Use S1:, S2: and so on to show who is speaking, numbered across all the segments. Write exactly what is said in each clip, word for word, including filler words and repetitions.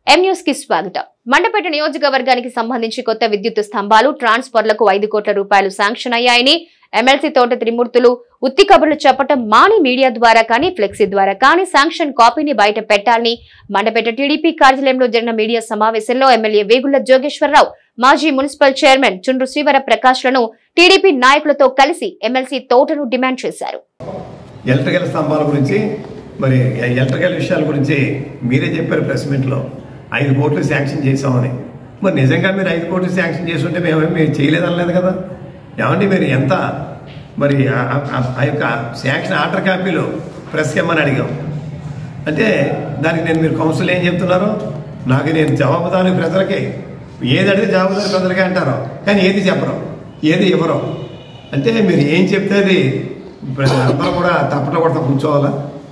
S1: M news కి స్వాగతం. మండపేట నియోజకవర్గానికి సంబంధించి కొత్త విద్యుత్ స్తంభాలు ట్రాన్స్ఫర్లకు ఐదు కోట్ల రూపాయలు శాంక్షన్ అయ్యాయని ఎమ్మెల్సీ తోట త్రిమూర్తులు ఉత్తి కబుర్లు చెప్పటం మాని మీడియా ద్వారా కానీ ఫ్లెక్సీ ద్వారా కానీ శాంక్షన్ కాపీని బయట పెట్టాలని మండపేట టీడీపీ కార్యాలయంలో జరిగిన మీడియా సమావేశంలో ఎమ్మెల్యే వేగుళ్ల జోగేశ్వరరావు, మాజీ మున్సిపల్ చైర్మన్ చుండ్రు శ్రీవర ప్రకాష్ లను టీడీపీ నాయకులతో కలిసి ఎమ్మెల్సీ తోటను డిమాండ్ చేశారు.
S2: ఎలక్ట్రికల్ స్తంభాల గురించి మరి ఎలక్ట్రికల్ విషయాల గురించి మీరే చెప్పారు ప్రెస్ మీట్ లో ఐదు కోట్లు శాంక్షన్ చేసామని. మరి నిజంగా మీరు ఐదు కోట్లు శాంక్షన్ చేస్తుంటే మేము మీరు చేయలేదనలేదు కదా. ఏమండి మీరు ఎంత మరి ఆ యొక్క శాంక్షన్ ఆర్డర్ కాపీలు ప్రెస్కి ఇమ్మని అడిగాం అంటే దానికి నేను మీరు కౌన్సిల్ ఏం చెప్తున్నారు? నాకు నేను జవాబుదారి ప్రజలకి ఏది అడిగితే జవాబుదారి ప్రజలకే అంటారు, కానీ ఏది చెప్పరు, ఏది ఇవ్వరు. అంటే మీరు ఏం చెప్తే అది అందరూ కూడా తప్పట్లో కొడతా కూర్చోవాలా?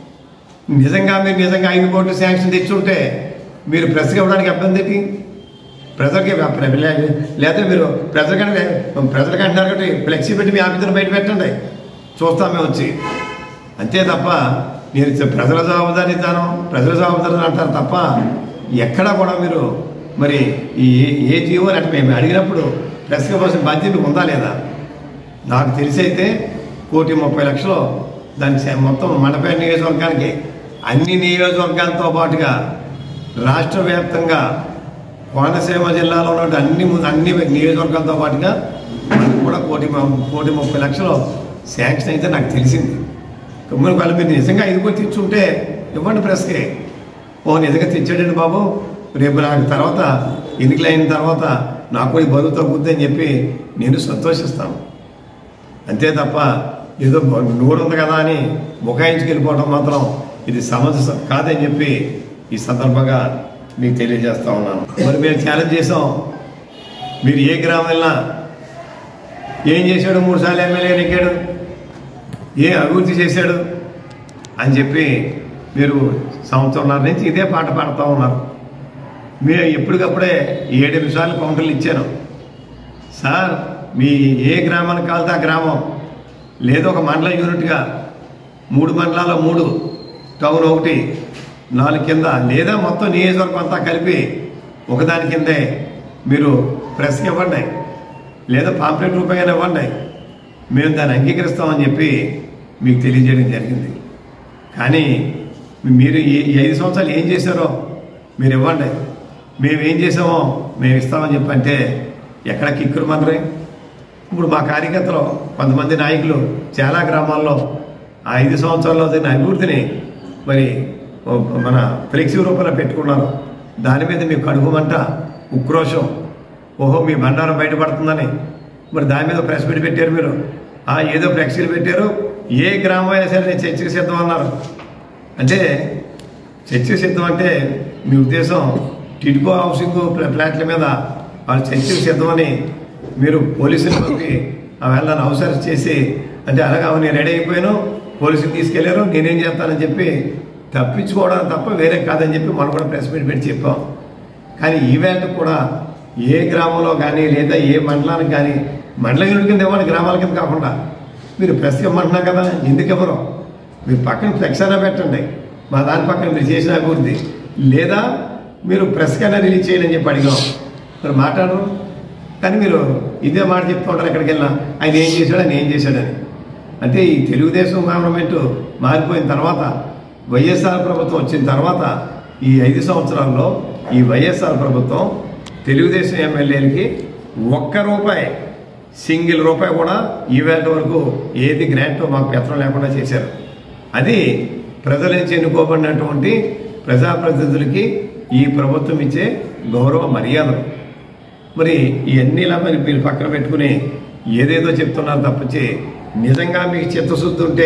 S2: నిజంగా మీరు నిజంగా ఐదు కోట్లు శాంక్షన్ తెచ్చుంటే మీరు ప్రెస్కి ఇవ్వడానికి అభ్యంతరం ఏంటి? ప్రజలకి లేకపోతే మీరు ప్రజలకంటే ప్రజలకి అంటున్నారు కాబట్టి ఫ్లెక్సీ పెట్టి మీ ఆఫీసులు బయట పెట్టండి, చూస్తాం మేము వచ్చి. అంతే తప్ప మీరు ప్రజల జవాబుదారీతనం ప్రజల జవాబుదారీ అంటారు తప్ప ఎక్కడా కూడా మీరు మరి ఈ ఏ జీవో అంటే మేము అడిగినప్పుడు ప్రెస్కి ఇవ్వాల్సిన బాధ్యత ఉందా లేదా? నాకు తెలిసి అయితే కోటి ముప్పై లక్షలు దాని మొత్తం మండపేట నియోజకవర్గానికి అన్ని నియోజకవర్గాలతో పాటుగా రాష్ట్ర వ్యాప్తంగా కోనసీమ జిల్లాలో ఉన్న అన్ని అన్ని నియోజకవర్గాలతో పాటుగా మనకు కూడా కోటి కోటి ముప్పై లక్షలు శాంక్షన్ అయితే నాకు తెలిసింది. మరి వాళ్ళు మీరు నిజంగా ఐదు కోటి తెచ్చుంటే ఇవ్వండి ప్రెస్కి. ఓ నిజంగా తెచ్చాడండి బాబు, రేపు నాకు తర్వాత ఎన్నికలు అయిన తర్వాత నాకు కూడా బరువు తగ్గుద్ది అని చెప్పి నేను సంతోషిస్తాను. అంతే తప్ప ఏదో నోరు ఉంది కదా అని బుకాయించుకు వెళ్ళిపోవడం మాత్రం ఇది సమస్య కాదని చెప్పి ఈ సందర్భంగా మీకు తెలియజేస్తా ఉన్నాను. మరి మేము ఛాలెంజ్ చేసాం, మీరు ఏ గ్రామం వెళ్ళినా ఏం చేశాడు, మూడు సార్లు ఎమ్మెల్యే ఎక్కాడు, ఏ అభివృద్ధి చేశాడు అని చెప్పి మీరు సంవత్సరంన్నర నుంచి ఇదే పాట పాడుతూ ఉన్నారు. మేము ఎప్పటికప్పుడే ఏడెనిమిది సార్లు కౌంటర్లు ఇచ్చాను. సార్ మీ ఏ గ్రామానికి కాలితే ఆ గ్రామం లేదా ఒక మండల యూనిట్గా మూడు మండలాల్లో మూడు, టౌన్ ఒకటి, నాలుగు కింద లేదా మొత్తం నియోజకవర్గం అంతా కలిపి ఒకదాని కిందే మీరు ప్రెస్కి ఇవ్వండి, లేదా పాంప్లెట్ రూపంగా ఇవ్వండి, మేము దాన్ని అంగీకరిస్తామని చెప్పి మీకు తెలియజేయడం జరిగింది. కానీ మీరు ఈ ఐదు సంవత్సరాలు ఏం చేశారో మీరు ఇవ్వండి, మేము ఏం చేసామో మేము ఇస్తామని చెప్పి అంటే ఎక్కడ కిక్కురు మందరే. ఇప్పుడు మా కార్యకర్తలు కొంతమంది నాయకులు చాలా గ్రామాల్లో ఆ ఐదు సంవత్సరాల్లో జరిగిన అభివృద్ధిని మరి మన ఫ్లెక్సీ రూపంలో పెట్టుకున్నారు. దాని మీద మీకు కడుగుమంట ఉక్రోషం, ఓహో మీ బండారం బయటపడుతుందని మరి దాని మీద ప్రెస్ మీట్ పెట్టారు. మీరు ఆ ఏదో ఫ్లెక్సీలు పెట్టారు, ఏ గ్రామం అయినా సరే నేను చర్చకి సిద్ధం అన్నారు. అంటే చర్చకి సిద్ధం అంటే మీ ఉద్దేశం టిడ్కో హౌసింగ్ ఫ్లాట్ల మీద వాళ్ళు చర్చకి సిద్ధమని మీరు పోలీసులు పంపి ఆ వెళ్ళని అవసరం చేసి అంటే అలాగా నేను రెడీ అయిపోయాను, పోలీసులు తీసుకెళ్లారు, నేనేం చేస్తానని చెప్పి తప్పించుకోవడం తప్ప వేరే కాదని చెప్పి మనం కూడా ప్రెస్ మీట్ పెట్టి చెప్పాం. కానీ ఈవేళ కూడా ఏ గ్రామంలో కానీ లేదా ఏ మండలానికి కానీ మండల యూనిట్ కింద ఇవ్వండి, గ్రామాల కింద కాకుండా మీరు ప్రెస్ ఇవ్వమంటున్నాం కదా, ఎందుకు ఇవ్వరు? మీరు పక్కన ఫ్లెక్స్ అయినా పెట్టండి, మా దాని పక్కన మీరు చేసిన అభివృద్ధి, లేదా మీరు ప్రెస్కి అయినా రిలీజ్ చేయాలని చెప్పి అడిగాం. మరి మాట్లాడరు. కానీ మీరు ఇదే మాట చెప్తూ ఉంటారు ఎక్కడికి వెళ్ళినా, ఆయన ఏం చేశాడు ఆయన ఏం చేశాడని. అంటే ఈ తెలుగుదేశం గవర్నమెంట్ మారిపోయిన తర్వాత వైఎస్ఆర్ ప్రభుత్వం వచ్చిన తర్వాత ఈ ఐదు సంవత్సరాల్లో ఈ వైఎస్ఆర్ ప్రభుత్వం తెలుగుదేశం ఎమ్మెల్యేలకి ఒక్క రూపాయి సింగిల్ రూపాయి కూడా ఈవేళ వరకు ఏది గ్రాంట్ మాకు పెత్తనం లేకుండా చేశారు. అది ప్రజల నుంచి ఎన్నుకోబడినటువంటి ప్రజాప్రతినిధులకి ఈ ప్రభుత్వం ఇచ్చే గౌరవ మర్యాదలు. మరి ఇవన్నీ ఇలా మరి మీరు పక్కన పెట్టుకుని ఏదేదో చెప్తున్నారు తప్పించి నిజంగా మీకు చిత్తశుద్ధి ఉంటే,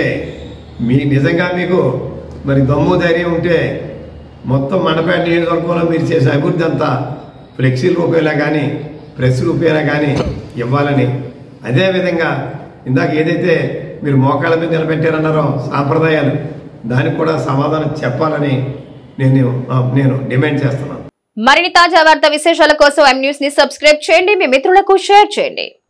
S2: మీ నిజంగా మీకు మరి దమ్ము ధైర్యం ఉంటే మొత్తం మండపేట నియోజకవర్గంలో మీరు చేసే అభివృద్ధి అంతా ఫ్లెక్సీ రూపాయలా కానీ ప్రెస్ రూపాయలా కానీ ఇవ్వాలని, అదేవిధంగా ఇందాక ఏదైతే మీరు మోకాళ్ళ మీద నిలబెట్టారన్నారో సాంప్రదాయాలు, దానికి కూడా సమాధానం చెప్పాలని నేను నేను డిమాండ్ చేస్తున్నాను.
S1: మరిన్ని తాజా వార్తా విశేషాల కోసం ఎం న్యూస్ ని సబ్స్క్రైబ్ చేయండి, మీ మిత్రులకు షేర్ చేయండి.